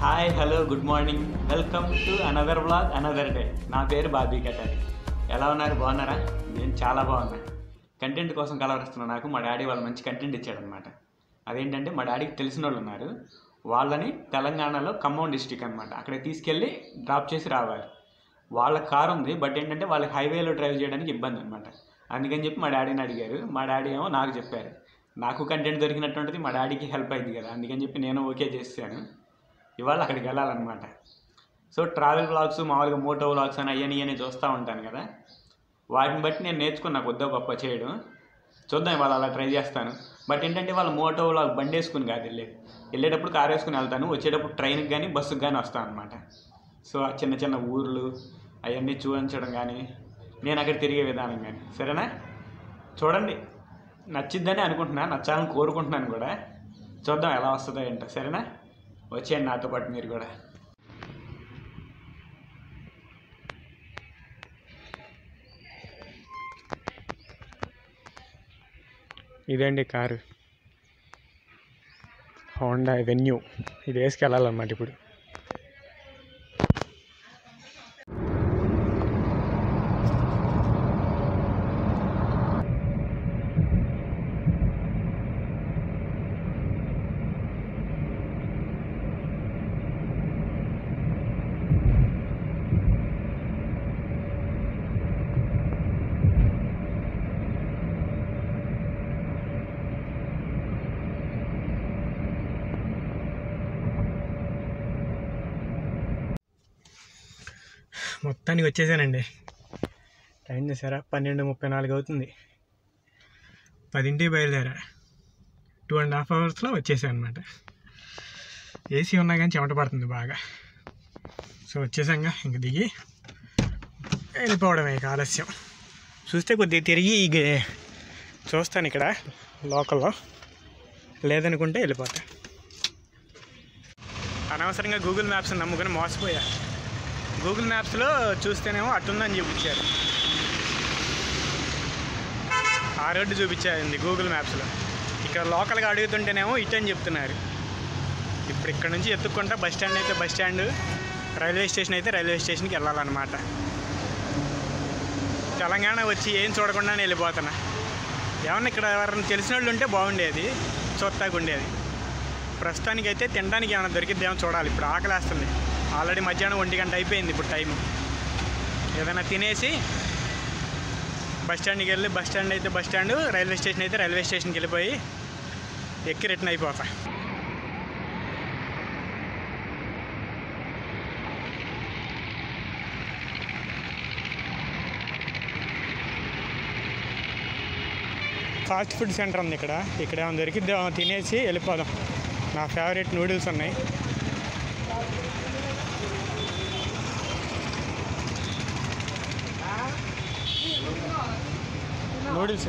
Hi hello good morning welcome to another vlog another day. నా పేరు b.katari. ఎలా ఉన్నారు, బాగున్నారా? నేను చాలా బాగున్నా. కంటెంట్ కోసం కలవరిస్తున్నా. నాకు మా డాడీ వాళ్ళు మంచి కంటెంట్ ఇచ్చాడనమాట. అదేంటంటే మా డాడీకి తెలిసిన వాళ్ళు ఉన్నారు, వాళ్ళని తెలంగాణలో ఖమ్మం డిస్టిక్ అనమాట, అక్కడికి తీసుకెళ్ళి డ్రాప్ చేసి రావాలి. వాళ్ళ కారు ఉంది, బట్ ఏంటంటే వాళ్ళకి హైవేలో డ్రైవ్ చేయడానికి ఇబ్బంది అనమాట. అందుకని చెప్పి మా డాడీని అడిగారు. మా డాడీ ఏమో నాకు చెప్పారు. నాకు కంటెంట్ దొరికినటువంటిది మా డాడీకి హెల్ప్ అయింది కదా, అందుకని చెప్పి నేను ఓకే చేశాను. ఇవాళ అక్కడికి వెళ్ళాలన్నమాట. సో ట్రావెల్ వ్లాగ్స్, మామూలుగా మోటో వ్లాగ్స్ అని అవన్నీ చూస్తూ ఉంటాను కదా, వాటిని బట్టి నేను నేర్చుకున్నా కొద్దిగా గొప్ప చేయడం. చూద్దాం, ఇవాళ అలా ట్రై చేస్తాను. బట్ ఏంటంటే వాళ్ళు మోటో వ్లాగ్ బండి వేసుకుని కాదు వెళ్ళేటప్పుడు కారు వేసుకుని వెళ్తాను, వచ్చేటప్పుడు ట్రైన్కి కానీ బస్సుకి కానీ వస్తాను అనమాట. సో ఆ చిన్న చిన్న ఊర్లు అవన్నీ చూపించడం కానీ, నేను అక్కడ తిరిగే విధానం కానీ, సరేనా? చూడండి, నచ్చిద్దని అనుకుంటున్నా, నచ్చాలని కోరుకుంటున్నాను కూడా. చూద్దాం ఎలా వస్తుందో ఏంటో, సరేనా? వచ్చేయండి నాతో పాటు మీరు కూడా. ఇదండి కారు, హోండా వెన్యూ. ఇది వేసుకెళ్ళాలన్నమాట ఇప్పుడు. మొత్తానికి వచ్చేసానండి. టైం చేశారా? 12:34 అవుతుంది. 10ంటికి బయలుదేరా. 2.5 అవర్స్లో వచ్చేసాను అనమాట. ఏసీ ఉన్నా కానీ చెమట పడుతుంది బాగా. సో వచ్చేసాంగా, ఇంక దిగి వెళ్ళిపోవడమే. ఇక ఆలస్యం చూస్తే కొద్దిగా తిరిగి చూస్తాను ఇక్కడ లోకల్లో, లేదనుకుంటే వెళ్ళిపోతా. అనవసరంగా గూగుల్ మ్యాప్స్ నమ్ముకొని మోసపోయా. గూగుల్ మ్యాప్స్లో చూస్తేనేమో అట్టుందని చూపించారు, ఆ రోడ్డు చూపించారండి గూగుల్ మ్యాప్స్లో. ఇక్కడ లోకల్గా అడుగుతుంటేనేమో ఇటని చెప్తున్నారు. ఇప్పుడు ఇక్కడ నుంచి ఎత్తుక్కుంటా బస్ స్టాండ్ అయితే బస్ స్టాండ్, రైల్వే స్టేషన్ అయితే రైల్వే స్టేషన్కి వెళ్ళాలన్నమాట. తెలంగాణ వచ్చి ఏం చూడకుండానే వెళ్ళిపోతున్నా. ఏమన్నా ఇక్కడ ఎవరైనా తెలిసిన వాళ్ళు ఉంటే బాగుండేది, చూస్తాగా ఉండేది. ప్రస్తుతానికైతే తినడానికి ఏమైనా దొరికిద్దేమో చూడాలి. ఇప్పుడు ఆకలేస్తుంది. ఆల్రెడీ మధ్యాహ్నం 1 గంట అయిపోయింది ఇప్పుడు టైము. ఏదైనా తినేసి బస్ స్టాండ్కి వెళ్ళి, బస్ స్టాండ్ అయితే బస్ స్టాండ్, రైల్వే స్టేషన్ అయితే రైల్వే స్టేషన్కి వెళ్ళిపోయి ఎక్కి రిటర్న్ అయిపోతా. ఫాస్ట్ ఫుడ్ సెంటర్ ఉంది ఇక్కడ. ఇక్కడ ఏమైనా దొరికిద్ది తినేసి వెళ్ళిపోదాం. నా ఫేవరెట్ నూడిల్స్ ఉన్నాయి. నూడిల్స్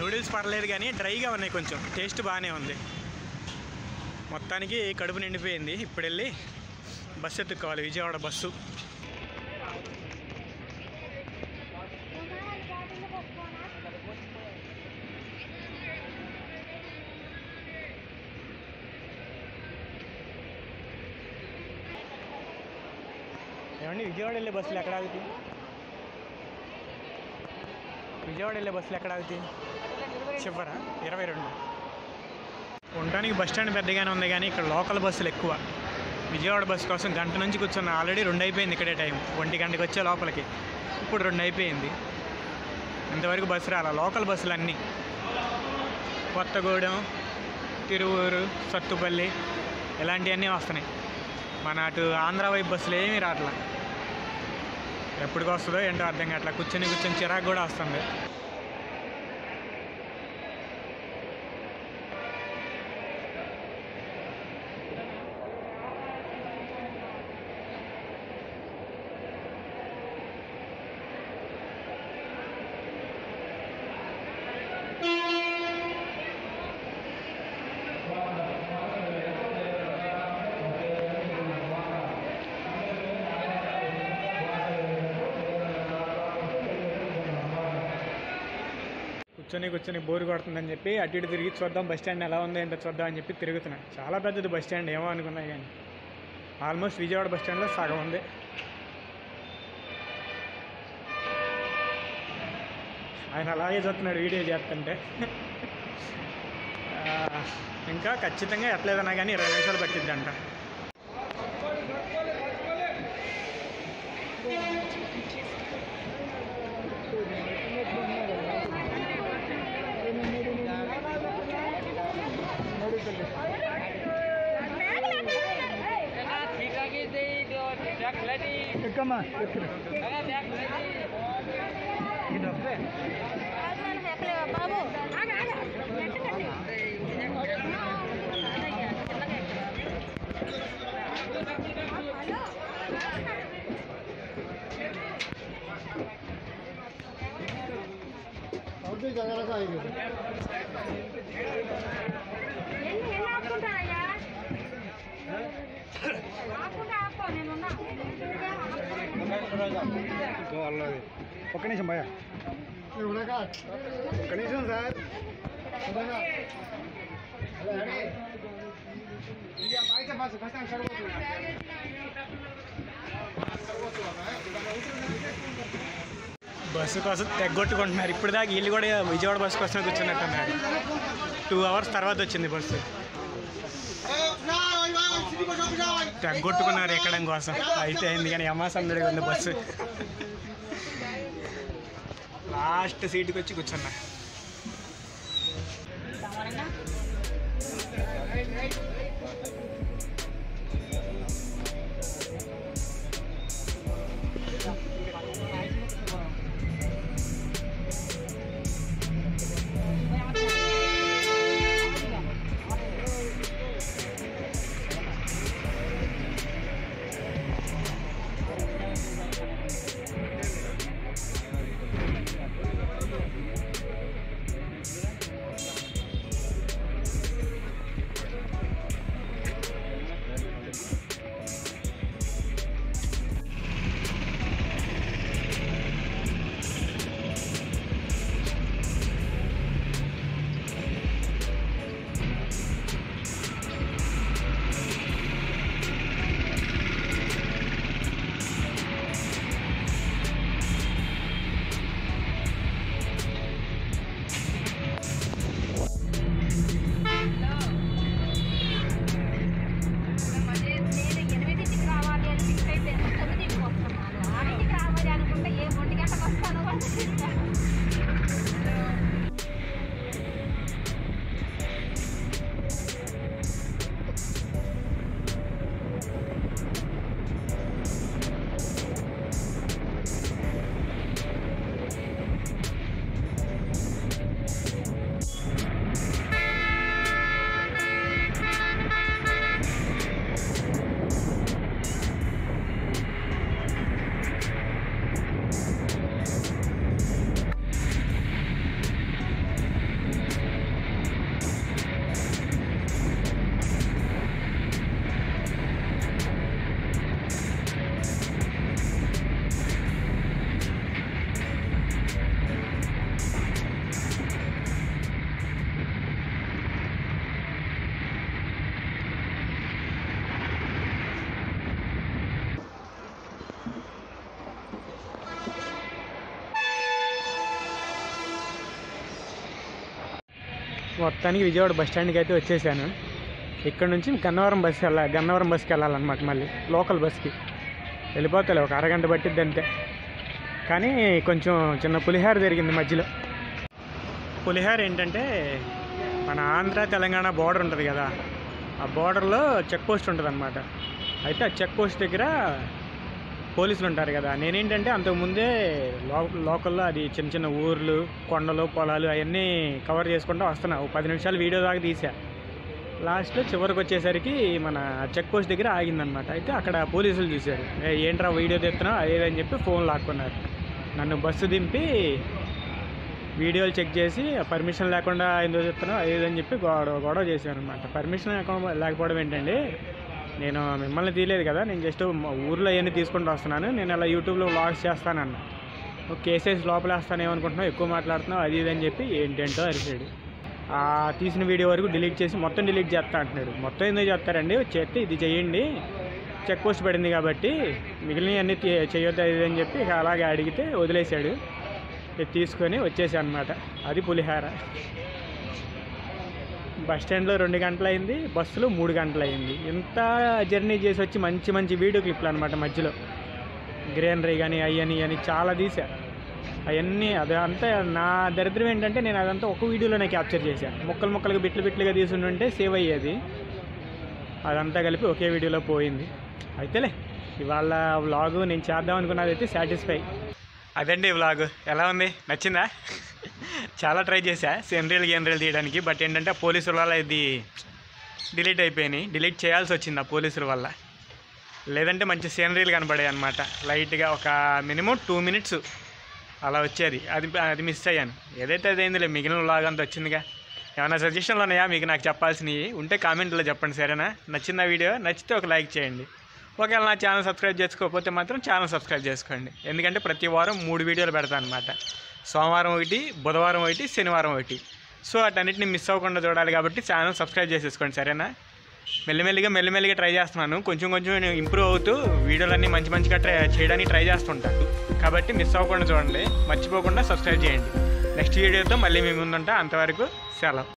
నూడిల్స్ పర్లేదు కానీ డ్రైగా ఉన్నాయి, కొంచెం టేస్ట్ బాగానే ఉంది. మొత్తానికి కడుపు నిండిపోయింది. ఇప్పుడు వెళ్ళి బస్సు ఎత్తుక్కోవాలి, విజయవాడ బస్సు. ఏమండి విజయవాడ వెళ్ళే బస్సులు ఎక్కడ ఆగుతాయి? విజయవాడ వెళ్ళే బస్సులు ఎక్కడ ఆగుతాయి? చివరా 22. ఉండడానికి బస్ స్టాండ్ పెద్దగానే ఉంది కానీ ఇక్కడ లోకల్ బస్సులు ఎక్కువ. విజయవాడ బస్సు కోసం గంట నుంచి కూర్చున్న, ఆల్రెడీ 2 అయిపోయింది ఇక్కడే టైం. 1 గంటకి వచ్చే లోపలికి ఇప్పుడు 2 అయిపోయింది. ఇంతవరకు బస్సు రాలా. లోకల్ బస్సులు అన్నీ కొత్తగూడెం, తిరువూరు, సత్తుపల్లి ఇలాంటివన్నీ వస్తున్నాయి. మన అటు ఆంధ్ర వైపు బస్సులు ఏమీ రావట్లా. ఎప్పటికి వస్తుందో ఏంటో అర్థం కావట్లా. కూర్చొని చిరాకు కూడా వస్తుంది. కూర్చొని బోరు కొడుతుందని చెప్పి అటు ఇటు తిరిగి చూద్దాం, బస్ స్టాండ్ ఎలా ఉందో ఏంటో చూద్దాం అని చెప్పి తిరుగుతున్నాను. చాలా పెద్దది బస్ స్టాండ్, ఏమో అనుకున్నాయి కానీ ఆల్మోస్ట్ విజయవాడ బస్ స్టాండ్లో సగం ఉంది. ఆయన అలాగే చూస్తున్నాడు వీడియో చేస్తుంటే. ఇంకా ఖచ్చితంగా ఎట్లేదన్నా కానీ 20 నిమిషాలు పట్టిద్దంట. ఒక్క నిమిషం భయ, ఒక్క నిమిషం సార్. బస్సు కోసం తెగొట్టుకుంటున్నారు. ఇప్పుడు దాకా వీళ్ళు కూడా విజయవాడ బస్సు కోసం కూర్చున్నట్టున్నారు. 2 అవర్స్ తర్వాత వచ్చింది బస్సు. తెగొట్టుకున్నారు ఎక్కడం కోసం. అయితే అయింది కానీ అమ్మాసందడిగా ఉంది బస్సు. లాస్ట్ సీటుకి వచ్చి కూర్చున్నా. మొత్తానికి విజయవాడ బస్ స్టాండ్కి అయితే వచ్చేసాను. ఇక్కడ నుంచి గన్నవరం బస్కి వెళ్ళాలన్నమాట. మళ్ళీ లోకల్ బస్కి వెళ్ళిపోతాయి, ఒక అరగంట పట్టిద్ది అంతే. కానీ కొంచెం చిన్న పులిహార జరిగింది మధ్యలో. పులిహార ఏంటంటే మన ఆంధ్ర తెలంగాణ బోర్డర్ ఉంటుంది కదా, ఆ బోర్డర్లో చెక్ పోస్ట్ ఉంటుంది అనమాట. అయితే ఆ చెక్ పోస్ట్ దగ్గర పోలీసులు ఉంటారు కదా. నేనేంటంటే అంతకుముందే లోకల్లో అది చిన్న చిన్న ఊర్లు, కొండలు, పొలాలు అవన్నీ కవర్ చేసుకుంటూ వస్తున్నా. ఒక 10 నిమిషాలు వీడియో దాకా తీసా. లాస్ట్లో చివరికి వచ్చేసరికి మన చెక్ పోస్ట్ దగ్గర ఆగిందనమాట. అయితే అక్కడ పోలీసులు చూశారు, ఏంట్రా వీడియో తీస్తున్నావు అదేదని చెప్పి ఫోన్ లాక్కున్నారు. నన్ను బస్సు దింపి వీడియోలు చెక్ చేసి పర్మిషన్ లేకుండా ఎందుకు చెప్తున్నావు అదేదని చెప్పి గొడవ చేశాను అనమాట. పర్మిషన్ లేకపోవడం ఏంటండి, నేను మిమ్మల్ని తీయలేదు కదా, నేను జస్ట్ ఊర్లో అవన్నీ తీసుకుంటూ వస్తున్నాను, నేను అలా యూట్యూబ్లో వ్లాగ్స్ చేస్తానన్న. కేసెస్ లోపలేస్తానేమనుకుంటున్నావు, ఎక్కువ మాట్లాడుతున్నావు అది ఇది అని చెప్పి ఏంటేంటో అరిసాడు. ఆ తీసిన వీడియో వరకు డిలీట్ చేసి మొత్తం డిలీట్ చేస్తా అంటున్నాడు. మొత్తం ఎందుకు చేస్తారండి, చేస్తే ఇది చేయండి, చెక్ పోస్ట్ పడింది కాబట్టి మిగిలినవి అన్నీ చేయొద్దు అది అని చెప్పి అలాగే అడిగితే వదిలేశాడు. తీసుకొని వచ్చేసాను అనమాట. అది పులిహార. బస్ స్టాండ్లో 2 గంటలు అయింది, బస్సులో 3 గంటలు అయింది. ఇంత జర్నీ చేసి వచ్చి మంచి మంచి వీడియో క్లిప్లు అనమాట. మధ్యలో గ్రీనరీ కానీ అని చాలా తీసా. అవన్నీ అదంతా నా దరిద్రం ఏంటంటే నేను అదంతా ఒక వీడియోలోనే క్యాప్చర్ చేశాను. ముక్కలుగా బిట్లుగా తీసుంటే సేవ్ అయ్యేది. అదంతా కలిపి ఒకే వీడియోలో పోయింది. అయితేలే ఇవాళ వ్లాగు నేను చేద్దాం అనుకున్నది అయితే సాటిస్ఫై. అదండి వ్లాగ్. ఎలా ఉంది, నచ్చిందా? చాలా ట్రై చేశా గేనరీలు తీయడానికి. బట్ ఏంటంటే పోలీసుల వల్ల ఇది డిలీట్ అయిపోయినాయి. డిలీట్ చేయాల్సి వచ్చింది ఆ పోలీసుల వల్ల. లేదంటే మంచి సీనరీలు కనబడాయి అనమాట. లైట్గా ఒక మినిమం 2 మినిట్స్ అలా వచ్చేది. అది మిస్ అయ్యాను. ఏదైతే అదైందిలే, మిగిలిన వ్లాగ్ అంతా వచ్చిందిగా. ఏమైనా సజెషన్లు ఉన్నాయా మీకు నాకు చెప్పాల్సినవి ఉంటే కామెంట్లో చెప్పండి, సరేనా? నచ్చిందా వీడియో? నచ్చితే ఒక లైక్ చేయండి. ఒకవేళ నా ఛానల్ సబ్స్క్రైబ్ చేసుకోకపోతే మాత్రం ఛానల్ సబ్స్క్రైబ్ చేసుకోండి. ఎందుకంటే ప్రతి వారం 3 వీడియోలు పెడతాను అనమాట. సోమవారం ఒకటి, బుధవారం ఒకటి, శనివారం ఒకటి. సో అటన్నిటిని మిస్ అవ్వకుండా చూడాలి కాబట్టి ఛానల్ సబ్స్క్రైబ్ చేసేసుకోండి, సరేనా? మెల్లిమెల్లిగా ట్రై చేస్తున్నాను. కొంచెం నేను ఇంప్రూవ్ అవుతూ వీడియోలన్నీ మంచిగా చేయడానికి ట్రై చేస్తుంటాను. కాబట్టి మిస్ అవ్వకుండా చూడండి, మర్చిపోకుండా సబ్స్క్రైబ్ చేయండి. నెక్స్ట్ వీడియోతో మళ్ళీ మీ ముందుంటా. అంతవరకు సెలవు.